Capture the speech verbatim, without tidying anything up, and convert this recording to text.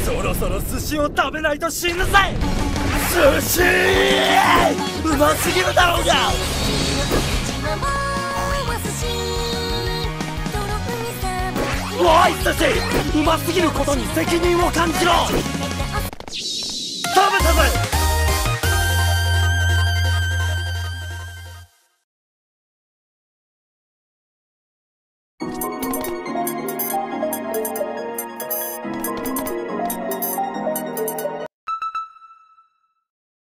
そろそろ寿司を食べないと死ぬぜ。寿司うますぎるだろうが。おい寿司、うますぎることに責任を感じろ。